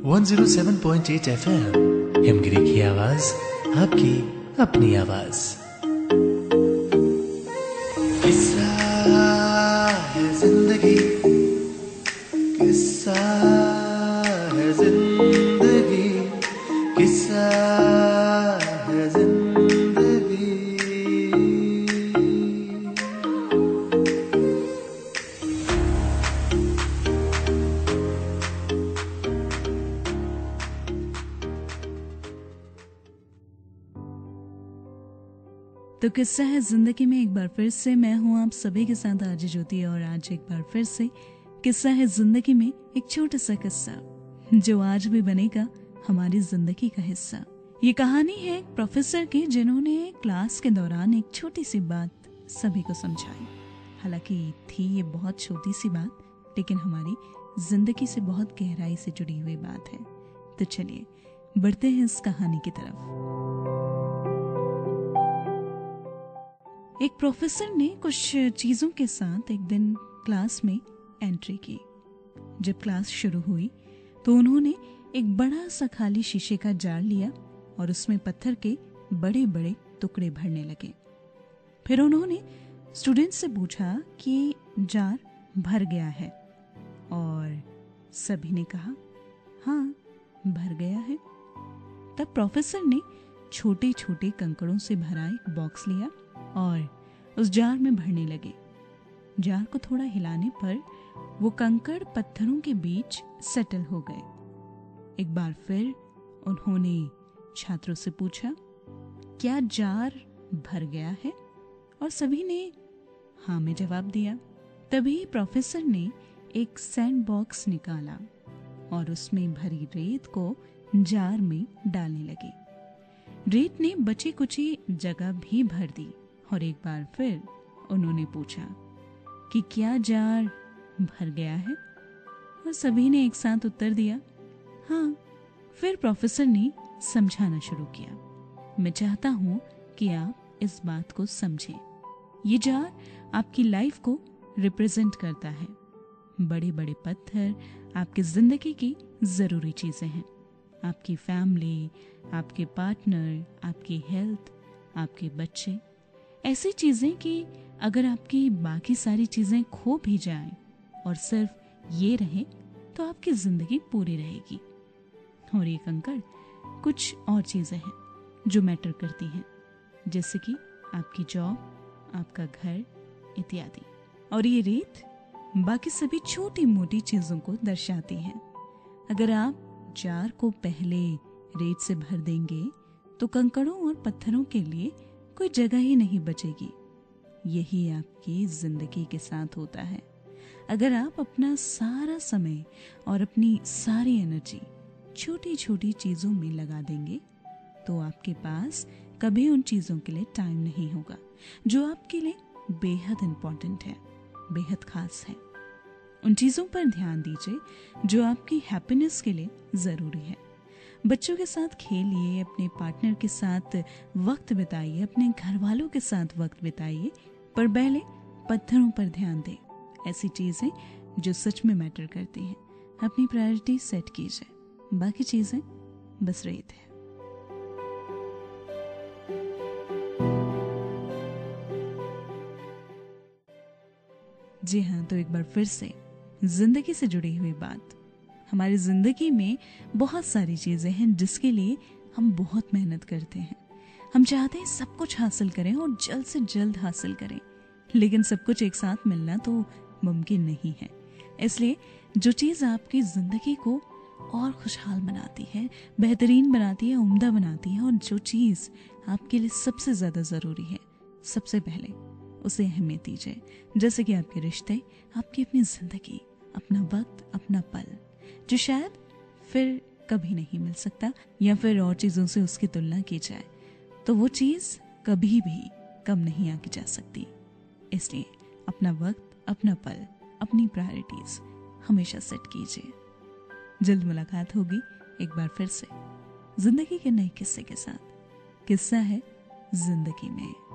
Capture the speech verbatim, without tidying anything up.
One zero seven point eight F M Himgiri की आवाज, आपकी अपनी आवाज। किस्सा है जिंदगी, किस्सा है जिंदगी, किस्सा है जिंदगी। तो किस्सा है जिंदगी में एक बार फिर से मैं हूं आप सभी के साथ आरजे ज्योति, और आज एक बार फिर से किस्सा है जिंदगी में एक छोटा सा किस्सा जो आज भी बनेगा हमारी जिंदगी का हिस्सा। ये कहानी है एक प्रोफेसर की जिन्होंने क्लास के दौरान एक छोटी सी बात सभी को समझाई। हालांकि थी ये बहुत छोटी सी बात, लेकिन हमारी जिंदगी से बहुत गहराई से जुड़ी हुई बात है। तो चलिए बढ़ते हैं इस कहानी की तरफ। एक प्रोफेसर ने कुछ चीजों के साथ एक दिन क्लास में एंट्री की। जब क्लास शुरू हुई तो उन्होंने एक बड़ा सा खाली शीशे का जार लिया और उसमें पत्थर के बड़े बड़े टुकड़े भरने लगे। फिर उन्होंने स्टूडेंट से पूछा कि जार भर गया है, और सभी ने कहा हाँ भर गया है। तब प्रोफेसर ने छोटे छोटे कंकड़ों से भरा एक बॉक्स लिया और उस जार में भरने लगे। जार को थोड़ा हिलाने पर वो कंकड़ पत्थरों के बीच सेटल हो गए। एक बार फिर उन्होंने छात्रों से पूछा, क्या जार भर गया है? और सभी ने हाँ में जवाब दिया। तभी प्रोफेसर ने एक सैंड बॉक्स निकाला और उसमें भरी रेत को जार में डालने लगे। रेत ने बची कुची जगह भी भर दी और एक बार फिर उन्होंने पूछा कि क्या जार भर गया है? और सभी ने एक साथ उत्तर दिया हाँ। फिर प्रोफेसर ने समझाना शुरू किया, मैं चाहता हूं कि आप इस बात को समझें। ये जार आपकी लाइफ को रिप्रेजेंट करता है। बड़े बड़े पत्थर आपकी जिंदगी की जरूरी चीजें हैं। आपकी फैमिली, आपके पार्टनर, आपकी हेल्थ, आपके बच्चे, ऐसी चीजें कि अगर आपकी बाकी सारी चीजें खो भी जाएं और सिर्फ ये रहे तो आपकी जिंदगी पूरी रहेगी। और ये कंकड़ कुछ और चीजें हैं जो मैटर करती हैं, जैसे कि आपकी जॉब, आपका घर इत्यादि। और ये रेत बाकी सभी छोटी मोटी चीजों को दर्शाती है। अगर आप जार को पहले रेत से भर देंगे तो कंकड़ों और पत्थरों के लिए कोई जगह ही नहीं बचेगी। यही आपकी जिंदगी के साथ होता है। अगर आप अपना सारा समय और अपनी सारी एनर्जी छोटी छोटी चीजों में लगा देंगे तो आपके पास कभी उन चीजों के लिए टाइम नहीं होगा जो आपके लिए बेहद इंपॉर्टेंट है, बेहद खास है। उन चीजों पर ध्यान दीजिए जो आपकी हैप्पीनेस के लिए जरूरी है। बच्चों के साथ खेलिए, अपने पार्टनर के साथ वक्त बिताइए, अपने घर वालों के साथ वक्त बिताइए, पर पहले पत्थरों पर ध्यान दें। ऐसी चीजें जो सच में मैटर करती हैं। अपनी प्रायोरिटी सेट कीजिए, बाकी चीजें बस रेत है। जी हाँ, तो एक बार फिर से जिंदगी से जुड़ी हुई बात। हमारी जिंदगी में बहुत सारी चीजें हैं जिसके लिए हम बहुत मेहनत करते हैं। हम चाहते हैं सब कुछ हासिल करें और जल्द से जल्द हासिल करें, लेकिन सब कुछ एक साथ मिलना तो मुमकिन नहीं है। इसलिए जो चीज आपकी जिंदगी को और खुशहाल बनाती है, बेहतरीन बनाती है, उम्दा बनाती है, और जो चीज आपके लिए सबसे ज्यादा जरूरी है, सबसे पहले उसे अहमियत दीजिए। जैसे कि आपके रिश्ते, आपकी अपनी जिंदगी, अपना वक्त, अपना पल, जो शायद फिर कभी नहीं मिल सकता, या फिर और चीजों से उसकी तुलना की जाए तो वो चीज कभी भी कम नहीं आके जा सकती। इसलिए अपना वक्त, अपना पल, अपनी प्रायोरिटीज हमेशा सेट कीजिए। जल्द मुलाकात होगी एक बार फिर से जिंदगी के नए किस्से के साथ। किस्सा है जिंदगी में।